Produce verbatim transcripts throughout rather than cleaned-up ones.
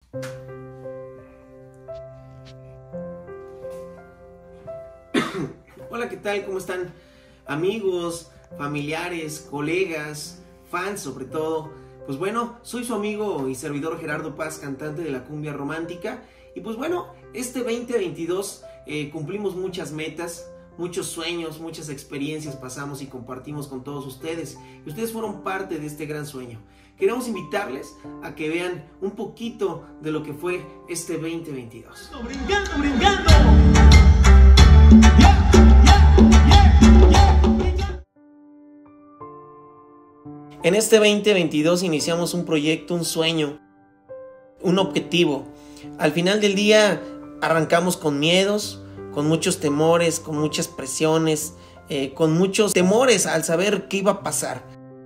Hola, ¿qué tal? ¿Cómo están? Amigos, familiares, colegas, fans sobre todo. Pues bueno, soy su amigo y servidor Gerardo Paz, cantante de la cumbia romántica. Y pues bueno, este veinte veintidós eh, cumplimos muchas metas, muchos sueños, muchas experiencias pasamos y compartimos con todos ustedes. Y ustedes fueron parte de este gran sueño. Queremos invitarles a que vean un poquito de lo que fue este veinte veintidós. ¡Brincando, brincando! En este veinte veintidós iniciamos un proyecto, un sueño, un objetivo. Al final del día arrancamos con miedos, con muchos temores, con muchas presiones, eh, con muchos temores al saber qué iba a pasar.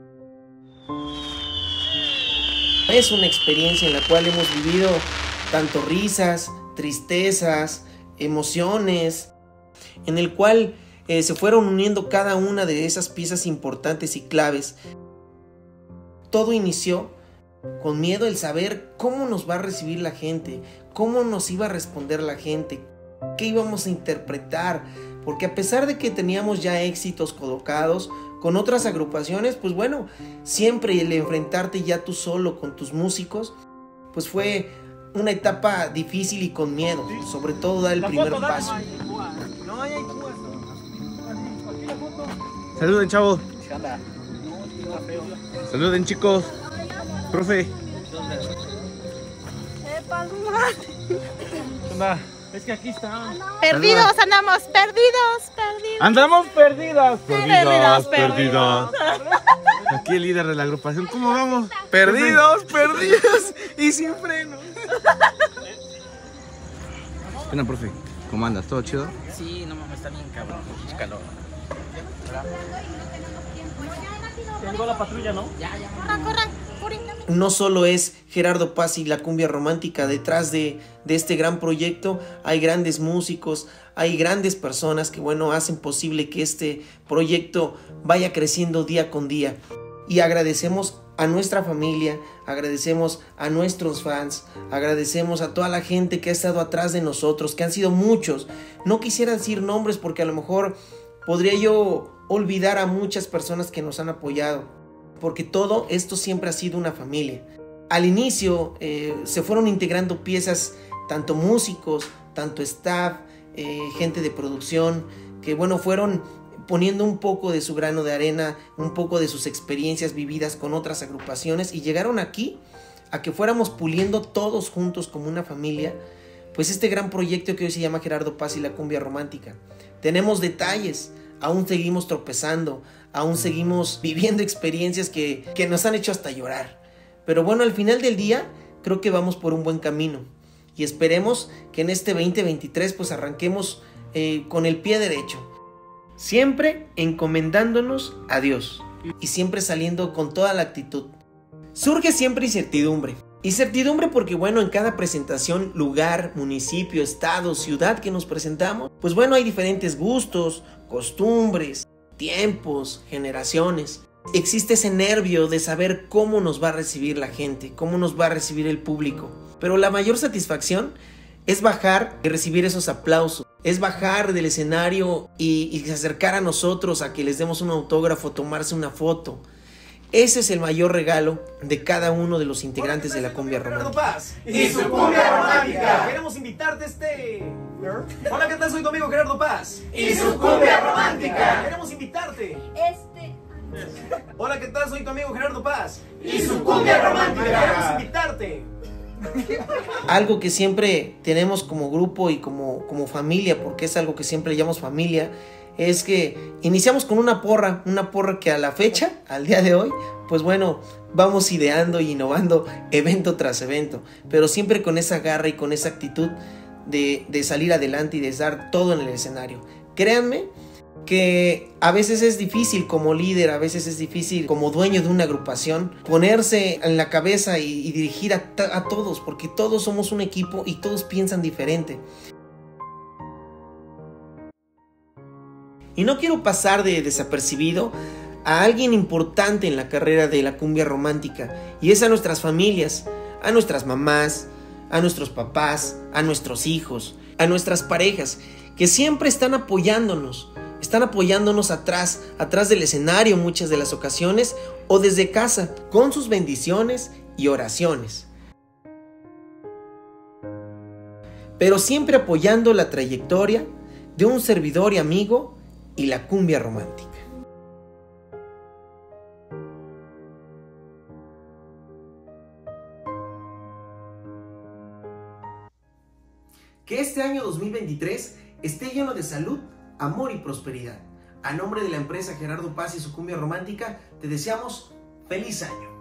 Es una experiencia en la cual hemos vivido tanto risas, tristezas, emociones, en el cual eh, se fueron uniendo cada una de esas piezas importantes y claves. Todo inició con miedo el saber cómo nos va a recibir la gente, cómo nos iba a responder la gente, qué íbamos a interpretar, porque a pesar de que teníamos ya éxitos colocados con otras agrupaciones, pues bueno, siempre el enfrentarte ya tú solo con tus músicos, pues fue una etapa difícil y con miedo, sobre todo dar el primer paso. Saluden, chavos. Saluden, chicos. Profe. ¿Qué onda? Es que aquí está. Perdidos, andamos, perdidos, perdidos. Andamos perdidas. Perdidas, perdidas. Aquí el líder de la agrupación. ¿Cómo vamos? Perdidos, perdidos y sin freno. Bueno, profe, ¿cómo andas? ¿Todo chido? Sí, no mames, está bien cabrón, mucho calor. Tengo la patrulla, ¿no? Ya, ya. Corran, corran, corran. No solo es Gerardo Paz y la cumbia romántica, detrás de, de este gran proyecto hay grandes músicos, hay grandes personas que bueno, hacen posible que este proyecto vaya creciendo día con día. Y agradecemos a nuestra familia, agradecemos a nuestros fans, agradecemos a toda la gente que ha estado atrás de nosotros, que han sido muchos. No quisiera decir nombres porque a lo mejor podría yo olvidar a muchas personas que nos han apoyado, porque todo esto siempre ha sido una familia. Al inicio eh, se fueron integrando piezas, tanto músicos, tanto staff, eh, gente de producción, que bueno, fueron poniendo un poco de su grano de arena, un poco de sus experiencias vividas con otras agrupaciones y llegaron aquí a que fuéramos puliendo todos juntos como una familia, pues este gran proyecto que hoy se llama Gerardo Paz y la cumbia romántica. Tenemos detalles, aún seguimos tropezando, aún seguimos viviendo experiencias que, que nos han hecho hasta llorar. Pero bueno, al final del día creo que vamos por un buen camino y esperemos que en este veinte veintitrés pues arranquemos eh, con el pie derecho, siempre encomendándonos a Dios y siempre saliendo con toda la actitud. Surge siempre incertidumbre. Incertidumbre porque bueno, en cada presentación, lugar, municipio, estado, ciudad que nos presentamos, pues bueno, hay diferentes gustos, costumbres, tiempos, generaciones. Existe ese nervio de saber cómo nos va a recibir la gente, cómo nos va a recibir el público. Pero la mayor satisfacción es bajar y recibir esos aplausos. Es bajar del escenario y, y acercar a nosotros a que les demos un autógrafo, tomarse una foto. Ese es el mayor regalo de cada uno de los integrantes de la cumbia romántica. Y su cumbia romántica. Queremos invitarte a este... Hola, ¿qué tal? Soy tu amigo Gerardo Paz. Y su cumbia romántica. Queremos invitarte. Este. Hola, ¿qué tal? Soy tu amigo Gerardo Paz. Y su cumbia romántica. Queremos invitarte. Algo que siempre tenemos como grupo y como, como familia, porque es algo que siempre llamamos familia, es que iniciamos con una porra, una porra que a la fecha, al día de hoy, pues bueno, vamos ideando y innovando evento tras evento, pero siempre con esa garra y con esa actitud de, de salir adelante y de dar todo en el escenario. Créanme que a veces es difícil como líder, a veces es difícil como dueño de una agrupación ponerse en la cabeza y, y dirigir a, a todos, porque todos somos un equipo y todos piensan diferente. Y no quiero pasar de desapercibido a alguien importante en la carrera de la cumbia romántica, y es a nuestras familias, a nuestras mamás, a nuestros papás, a nuestros hijos, a nuestras parejas, que siempre están apoyándonos, están apoyándonos atrás, atrás del escenario muchas de las ocasiones, o desde casa, con sus bendiciones y oraciones. Pero siempre apoyando la trayectoria de un servidor y amigo y la cumbia romántica. Que este año dos mil veintitrés esté lleno de salud, amor y prosperidad. A nombre de la empresa Gerardo Paz y su cumbia romántica, te deseamos feliz año.